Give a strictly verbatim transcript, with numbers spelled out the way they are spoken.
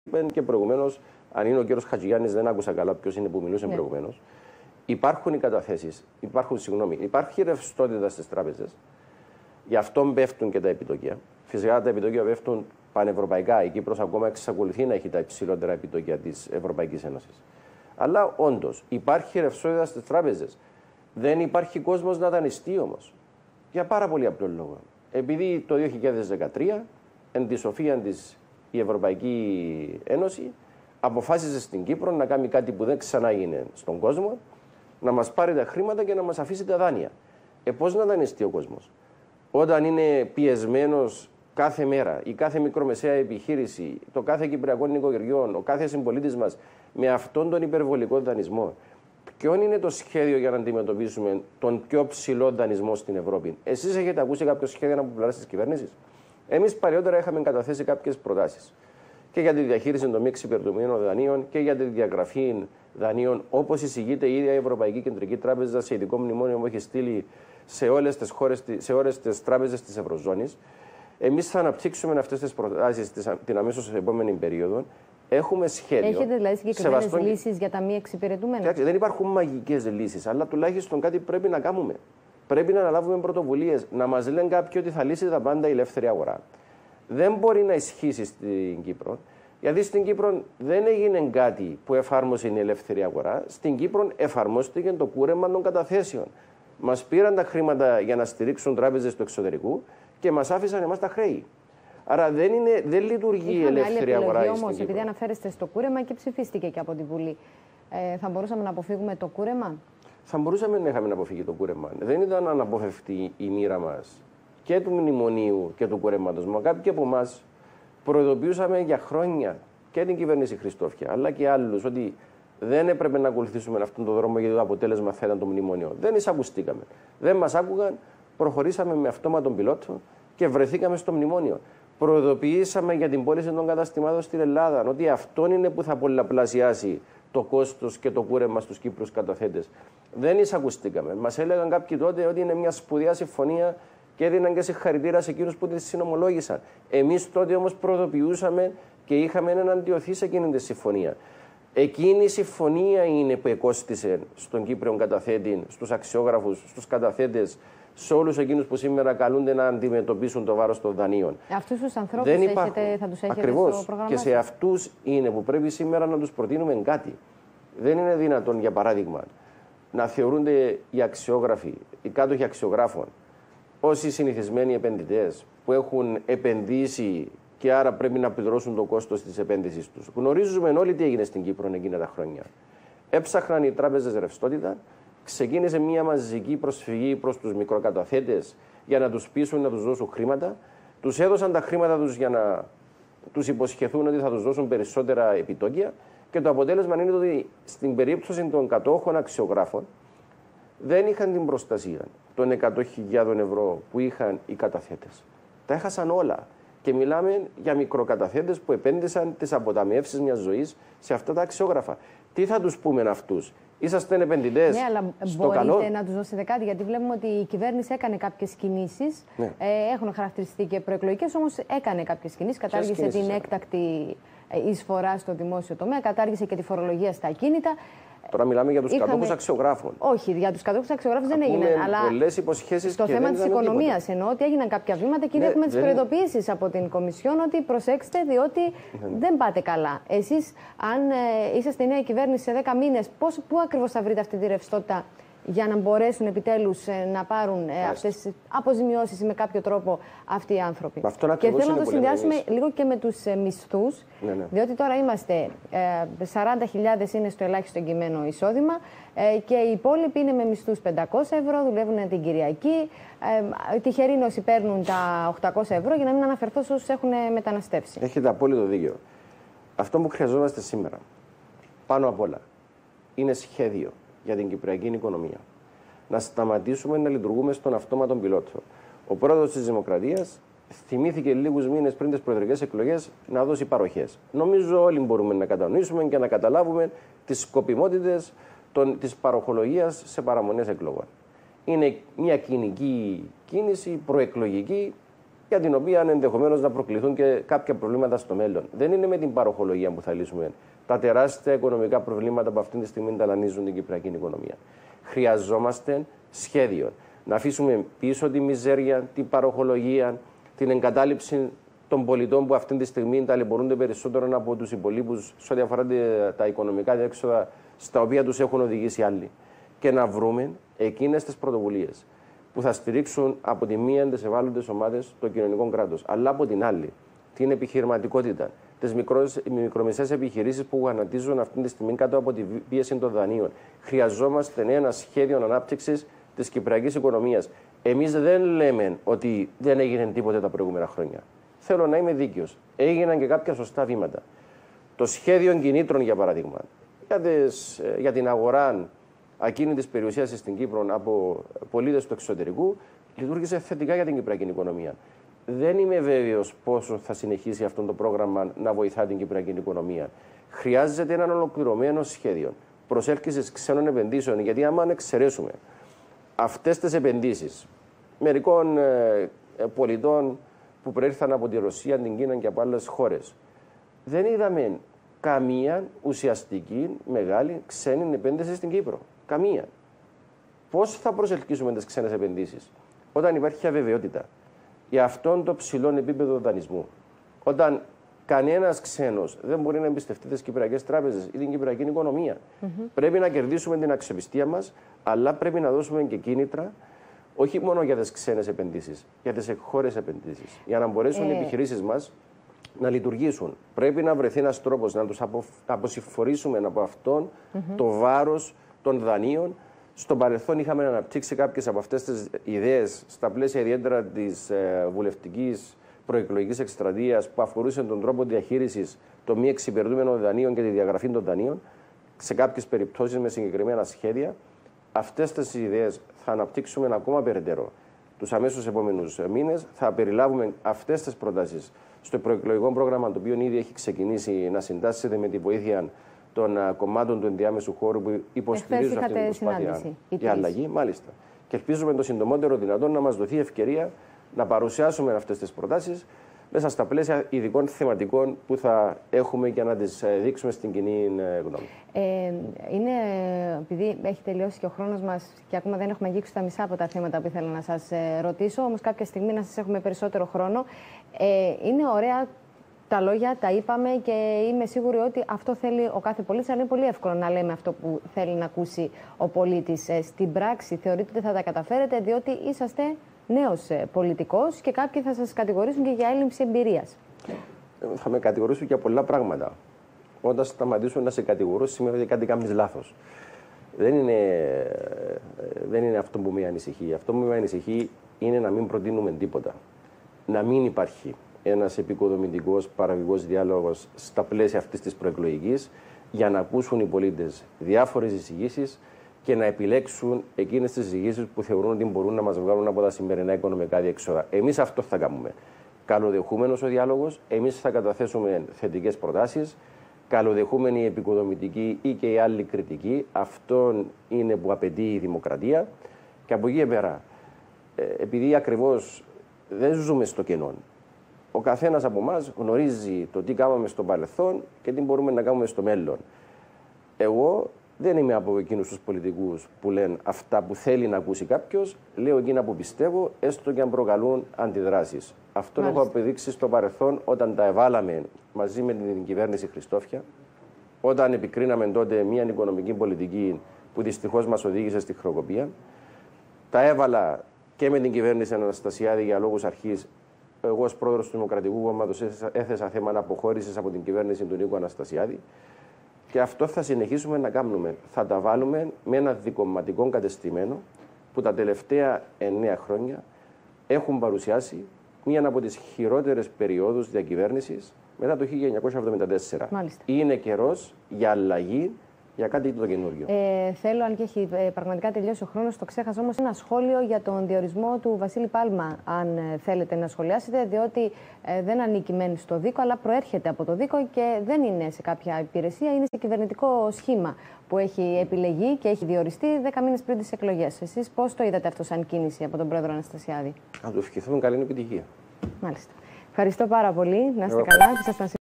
Και προηγουμένως, αν είναι ο κύριος Χατζηγιάννης, δεν άκουσα καλά ποιος είναι που μιλούσε ναι. προηγουμένως. Υπάρχουν οι καταθέσεις, υπάρχουν, συγγνώμη, υπάρχει ρευστότητα στις τράπεζες, γι' αυτό πέφτουν και τα επιτόκια. Φυσικά τα επιτόκια πέφτουν πανευρωπαϊκά. Η Κύπρος ακόμα εξακολουθεί να έχει τα υψηλότερα επιτόκια της Ευρωπαϊκής Ένωσης. Αλλά όντως υπάρχει ρευστότητα στις τράπεζες. Δεν υπάρχει κόσμος να δανειστεί όμως. Για πάρα πολύ απλό λόγο. Επειδή το δύο χιλιάδες δεκατρία, εν τη σοφία της η Ευρωπαϊκή Ένωση αποφάσισε στην Κύπρο να κάνει κάτι που δεν ξανάγινε στον κόσμο, να μας πάρει τα χρήματα και να μας αφήσει τα δάνεια. Ε, πώς να δανειστεί ο κόσμος? Όταν είναι πιεσμένος κάθε μέρα, η κάθε μικρομεσαία επιχείρηση, το κάθε κυπριακό νοικοκυριό, ο κάθε συμπολίτης μας με αυτόν τον υπερβολικό δανεισμό, ποιο είναι το σχέδιο για να αντιμετωπίσουμε τον πιο ψηλό δανεισμό στην Ευρώπη? Εσείς έχετε ακούσει κάποιο σχέδιο από πλευρά τη κυβέρνηση? Εμείς παλιότερα είχαμε καταθέσει κάποιες προτάσεις και για τη διαχείριση των μη εξυπηρετουμένων δανείων και για τη διαγραφή δανείων, όπως εισηγείται η ίδια η Ευρωπαϊκή Κεντρική Τράπεζα σε ειδικό μνημόνιο που έχει στείλει σε όλες τις χώρες, σε όλες τις τράπεζες της Ευρωζώνης. Εμείς θα αναπτύξουμε αυτές τις προτάσεις την αμέσως επόμενη περίοδο. Έχουμε σχέδιο. Έχετε δηλαδή συγκεκριμένες σεβαστό... λύσεις για τα μη εξυπηρετούμενα? Εντάξει, δεν υπάρχουν μαγικές λύσεις, αλλά τουλάχιστον κάτι πρέπει να κάνουμε. Πρέπει να αναλάβουμε πρωτοβουλίες. Να μας λένε κάποιοι ότι θα λύσει τα πάντα η ελεύθερη αγορά. Δεν μπορεί να ισχύσει στην Κύπρο, γιατί στην Κύπρο δεν έγινε κάτι που εφάρμοσε η ελεύθερη αγορά. Στην Κύπρο εφαρμόστηκε το κούρεμα των καταθέσεων. Μας πήραν τα χρήματα για να στηρίξουν τράπεζες του εξωτερικού και μας άφησαν εμάς τα χρέη. Άρα δεν, είναι, δεν λειτουργεί η ελεύθερη αγορά. Όμως, επειδή αναφέρεστε στο κούρεμα και ψηφίστηκε και από την Βουλή, ε, θα μπορούσαμε να αποφύγουμε το κούρεμα? Θα μπορούσαμε να είχαμε αποφύγει το κούρεμα. Δεν ήταν αναπόφευκτη η μοίρα μας και του μνημονίου και του κουρέματος. Μα κάποιοι από εμάς προειδοποιούσαμε για χρόνια και την κυβέρνηση Χριστόφια, αλλά και άλλους, ότι δεν έπρεπε να ακολουθήσουμε αυτόν τον δρόμο γιατί το αποτέλεσμα θα ήταν το μνημόνιο. Δεν εισακουστήκαμε. Δεν μας άκουγαν, προχωρήσαμε με αυτόματον πιλότο και βρεθήκαμε στο μνημόνιο. Προειδοποιήσαμε για την πώληση των καταστημάτων στην Ελλάδα, ότι αυτό είναι που θα πολλαπλασιάσει το κόστος και το κούρεμα στους Κύπρους καταθέτες. Δεν εισακουστήκαμε. Μας έλεγαν κάποιοι τότε ότι είναι μια σπουδαία συμφωνία και έδιναν και συγχαρητήρια σε εκείνους που τη συνομολόγησαν. Εμείς τότε όμως προειδοποιούσαμε και είχαμε έναν αντιωθεί σε εκείνη τη συμφωνία. Εκείνη η συμφωνία είναι που εκόστησε στον Κύπριο καταθέτη, στους αξιόγραφους, στους καταθέτες, σε όλους εκείνους που σήμερα καλούνται να αντιμετωπίσουν το βάρος των δανείων. Αυτούς τους ανθρώπους έχετε, θα τους έχετε Ακριβώς. στο πρόγραμμα? Και σε αυτούς είναι που πρέπει σήμερα να τους προτείνουμε κάτι. Δεν είναι δυνατόν, για παράδειγμα, να θεωρούνται οι αξιόγραφοι, οι κάτοχοι αξιογράφων, όσοι συνηθισμένοι επενδυτές που έχουν επενδύσει και άρα πρέπει να πληρώσουν το κόστος της επένδυσης τους. Γνωρίζουμε όλοι τι έγινε στην Κύπρο εκείνα τα χρόνια. Έψαχναν οι τράπεζες ρευστότητα, ξεκίνησε μια μαζική προσφυγή προς τους μικροκαταθέτες για να τους πείσουν να τους δώσουν χρήματα. Τους έδωσαν τα χρήματα τους για να τους υποσχεθούν ότι θα τους δώσουν περισσότερα επιτόκια. Και το αποτέλεσμα είναι ότι στην περίπτωση των κατόχων αξιογράφων δεν είχαν την προστασία των εκατό χιλιάδων ευρώ που είχαν οι καταθέτες. Τα έχασαν όλα. Και μιλάμε για μικροκαταθέτες που επένδυσαν τις αποταμιεύσεις μιας ζωής σε αυτά τα αξιόγραφα. Τι θα τους πούμε αυτούς? Είσαστε επενδυτές ναι, αλλά στο μπορείτε καλό. να τους δώσετε κάτι, γιατί βλέπουμε ότι η κυβέρνηση έκανε κάποιες κινήσεις. Ναι. Ε, έχουν χαρακτηριστεί και προεκλογικές, όμως έκανε κάποιες κινήσεις. Κατάργησε την έκανε? έκτακτη εισφορά στο δημόσιο τομέα, κατάργησε και τη φορολογία στα ακίνητα. Τώρα μιλάμε για τους Είχαμε... κατόχους αξιογράφων. Όχι, για τους κατόχους αξιογράφους δεν έγιναν. Αλλά στο και θέμα της οικονομίας εννοώ ότι έγιναν κάποια βήματα και ήδη ναι, έχουμε τις δεν... προειδοποιήσεις από την Κομισιόν ότι προσέξτε, διότι δεν, δεν πάτε καλά. Εσείς, αν ε, είσαστε η νέα κυβέρνηση σε δέκα μήνες, πώς, πού ακριβώς θα βρείτε αυτή τη ρευστότητα για να μπορέσουν επιτέλους ε, να πάρουν ε, αυτές τις αποζημιώσεις με κάποιο τρόπο αυτοί οι άνθρωποι? Και θέλω να το συνδυάσουμε εμείς. λίγο και με τους ε, μισθούς, ναι, ναι. διότι τώρα είμαστε ε, σαράντα χιλιάδες είναι στο ελάχιστο εγγυημένο εισόδημα ε, και οι υπόλοιποι είναι με μισθούς πεντακόσια ευρώ, δουλεύουν την Κυριακή. Ε, τυχεροί όσοι παίρνουν τα οκτακόσια ευρώ, για να μην αναφερθώ σε όσους έχουν μεταναστεύσει. Έχετε απόλυτο δίκιο. Αυτό που χρειαζόμαστε σήμερα, πάνω απ' όλα, είναι σχέδιο για την κυπριακή οικονομία. Να σταματήσουμε να λειτουργούμε στον αυτόματο πιλότο. Ο πρόεδρος της Δημοκρατίας θυμήθηκε λίγους μήνες πριν τις προεδρικές εκλογές να δώσει παροχές. Νομίζω όλοι μπορούμε να κατανοήσουμε και να καταλάβουμε τις σκοπιμότητες της παροχολογίας σε παραμονές εκλογών. Είναι μια κοινική κίνηση, προεκλογική, για την οποία ενδεχομένως να προκληθούν και κάποια προβλήματα στο μέλλον. Δεν είναι με την παροχολογία που θα λύσουμε τα τεράστια οικονομικά προβλήματα που αυτή τη στιγμή ταλανίζουν την κυπριακή οικονομία. Χρειαζόμαστε σχέδιο. Να αφήσουμε πίσω τη μιζέρια, την παροχολογία, την εγκατάλειψη των πολιτών που αυτή τη στιγμή ταλαιπωρούνται περισσότερο από τους υπολείπους σε ό,τι αφορά τα οικονομικά διέξοδα στα οποία τους έχουν οδηγήσει άλλοι. Και να βρούμε εκείνες τις πρωτοβουλίες που θα στηρίξουν από τη μία τις ευάλωτες ομάδες το κοινωνικό κράτος, αλλά από την άλλη την επιχειρηματικότητα, τις μικρομεσαίες επιχειρήσεις που γανατίζουν αυτή τη στιγμή κάτω από τη πίεση των δανείων. Χρειαζόμαστε ένα σχέδιο ανάπτυξης της κυπριακής οικονομίας. Εμείς δεν λέμε ότι δεν έγινε τίποτε τα προηγούμενα χρόνια. Θέλω να είμαι δίκαιος. Έγιναν και κάποια σωστά βήματα. Το σχέδιο κινήτρων, για παράδειγμα, για, τις, για την αγορά ακίνητης περιουσίας στην Κύπρο από πολίτες του εξωτερικού, λειτουργήσε θετικά για την κυπριακή οικονομία. Δεν είμαι βέβαιος πόσο θα συνεχίσει αυτό το πρόγραμμα να βοηθά την κυπριακή οικονομία. Χρειάζεται ένα ολοκληρωμένο σχέδιο προσέλκυσης ξένων επενδύσεων, γιατί άμα εξαιρέσουμε αυτές τις επενδύσεις μερικών ε, πολιτών που προήρθαν από τη Ρωσία, την Κίνα και από άλλες χώρες, δεν είδαμε καμία ουσιαστική μεγάλη ξένη επένδυση στην Κύπρο. Καμία. Πώς θα προσελκύσουμε τις ξένες επενδύσεις όταν υπάρχει αβεβαιότητα για αυτόν το ψηλό επίπεδο δανεισμού, όταν κανένας ξένος δεν μπορεί να εμπιστευτεί τις κυπριακές τράπεζες ή την κυπριακή οικονομία? Mm-hmm. Πρέπει να κερδίσουμε την αξιοπιστία μας, αλλά πρέπει να δώσουμε και κίνητρα όχι μόνο για τις ξένες επενδύσεις, για τις εγχώριες επενδύσεις. Για να μπορέσουν ε... οι επιχειρήσεις μας να λειτουργήσουν. Πρέπει να βρεθεί ένας τρόπος να τους απο... αποσυμφορήσουμε από αυτόν mm-hmm. το βάρος των δανείων. Στο παρελθόν είχαμε αναπτύξει κάποιες από αυτές τις ιδέες στα πλαίσια ιδιαίτερα της ε, βουλευτικής προεκλογικής εκστρατείας που αφορούσε τον τρόπο διαχείρισης των μη εξυπηρετούμενων δανείων και τη διαγραφή των δανείων, σε κάποιες περιπτώσεις με συγκεκριμένα σχέδια. Αυτές τις ιδέες θα αναπτύξουμε ακόμα περαιτέρω τους αμέσως επόμενους μήνες. Θα περιλάβουμε αυτές τις προτάσεις στο προεκλογικό πρόγραμμα, το οποίο ήδη έχει ξεκινήσει να συντάσσεται με τη βοήθεια των κομμάτων του ενδιάμεσου χώρου που υποστηρίζουν αυτή την προσπάθεια για αλλαγή. Μάλιστα. Και ελπίζουμε το συντομότερο δυνατόν να μας δοθεί ευκαιρία να παρουσιάσουμε αυτές τις προτάσεις μέσα στα πλαίσια ειδικών θεματικών που θα έχουμε για να τις δείξουμε στην κοινή γνώμη. Ε, είναι, επειδή έχει τελειώσει και ο χρόνος μας και ακόμα δεν έχουμε αγγίξει τα μισά από τα θέματα που ήθελα να σας ρωτήσω, όμως κάποια στιγμή να σας έχουμε περισσότερο χρόνο. Ε, είναι ωραία τα λόγια, τα είπαμε και είμαι σίγουρη ότι αυτό θέλει ο κάθε πολίτης, αλλά είναι πολύ εύκολο να λέμε αυτό που θέλει να ακούσει ο πολίτης. Ε, στην πράξη θεωρείτε ότι θα τα καταφέρετε, διότι είσαστε νέος πολιτικός και κάποιοι θα σας κατηγορήσουν και για έλλειψη εμπειρίας. Θα με κατηγορήσουν για πολλά πράγματα. Όταν σταματήσουν να σε κατηγορούν, σημαίνει ότι κάτι κάνεις λάθος. Δεν είναι, δεν είναι αυτό που με ανησυχεί. Αυτό που με ανησυχεί είναι να μην προτείνουμε τίποτα. Να μην υπάρχει ένας επικοδομητικός παραγωγικός διάλογος στα πλαίσια αυτής της προεκλογικής, για να ακούσουν οι πολίτες διάφορες εισηγήσεις και να επιλέξουν εκείνες τις εισηγήσεις που θεωρούν ότι μπορούν να μας βγάλουν από τα σημερινά οικονομικά διέξοδα. Εμείς αυτό θα κάνουμε. Καλοδεχούμενος ο διάλογος, εμείς θα καταθέσουμε θετικές προτάσεις. Καλοδεχούμενη η επικοδομητική ή και η άλλη κριτική. Αυτό είναι που απαιτεί η δημοκρατία. Και από εκεί πέρα, επειδή ακριβώς δεν ζούμε στο κενό, ο καθένας από εμάς γνωρίζει το τι κάναμε στο παρελθόν και τι μπορούμε να κάνουμε στο μέλλον. Εγώ δεν είμαι από εκείνους τους πολιτικούς που λένε αυτά που θέλει να ακούσει κάποιος. Λέω εκείνα που πιστεύω, έστω και αν προκαλούν αντιδράσεις. Αυτό έχω αποδείξει στο παρελθόν όταν τα εβάλαμε μαζί με την κυβέρνηση Χριστόφια, όταν επικρίναμε τότε μια οικονομική πολιτική που δυστυχώς μας οδήγησε στη χρεοκοπία. Τα έβαλα και με την κυβέρνηση Αναστασιάδη για λόγους αρχής. Εγώ, ως πρόεδρος του Δημοκρατικού Κόμματος, έθεσα θέμα αποχώρησης από την κυβέρνηση του Νίκου Αναστασιάδη. Και αυτό θα συνεχίσουμε να κάνουμε. Θα τα βάλουμε με ένα δικομματικό κατεστημένο που τα τελευταία εννέα χρόνια έχουν παρουσιάσει μία από τις χειρότερες περιόδους διακυβέρνησης μετά το χίλια εννιακόσια εβδομήντα τέσσερα. Μάλιστα. Είναι καιρός για αλλαγή, για κάτι το καινούριο. Ε, θέλω, αν και έχει ε, πραγματικά τελειώσει ο χρόνος, το ξέχασα όμως, ένα σχόλιο για τον διορισμό του Βασίλη Πάλμα, αν ε, θέλετε να σχολιάσετε, διότι ε, δεν ανήκει μεν στο Δίκο, αλλά προέρχεται από το Δίκο και δεν είναι σε κάποια υπηρεσία, είναι σε κυβερνητικό σχήμα που έχει επιλεγεί και έχει διοριστεί δέκα μήνες πριν τις εκλογές. Εσείς πώς το είδατε αυτό σαν κίνηση από τον πρόεδρο Αναστασιάδη? Να του ευχηθούμε καλή επιτυχία. Μάλιστα. Ευχαριστώ πάρα πολύ. Να είστε καλά.